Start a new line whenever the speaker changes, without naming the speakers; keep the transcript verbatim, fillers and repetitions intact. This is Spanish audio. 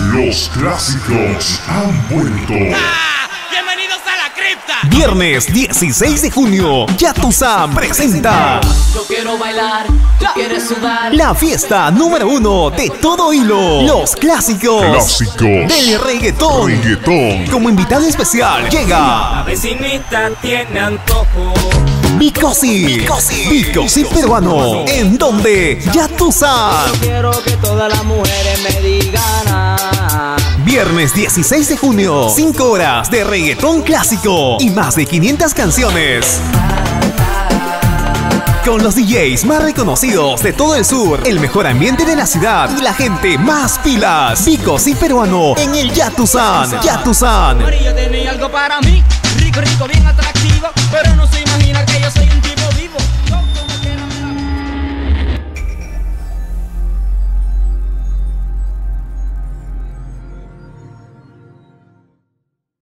Los clásicos han vuelto.
¡Ah! ¡Bienvenidos a la cripta!
Viernes dieciséis de junio, Yatusan presenta
Yo quiero bailar, tú quieres sudar.
la fiesta número uno de todo hilo. Los clásicos,
Clásicos
del reggaetón.
reggaetón.
Como invitado especial llega
La vecinita tiene antojo.
Bicosi, Bicosi peruano, en donde Yatusan.
Quiero que todas las mujeres me digan ah.
Viernes dieciséis de junio, cinco horas de reggaetón clásico y más de quinientas canciones. Con los D Js más reconocidos de todo el sur, el mejor ambiente de la ciudad y la gente más pilas. Bicosi peruano en el Yatusan. Yatusan.
María tenía algo para mí. Rico, rico, bien atractivo. Pero no soy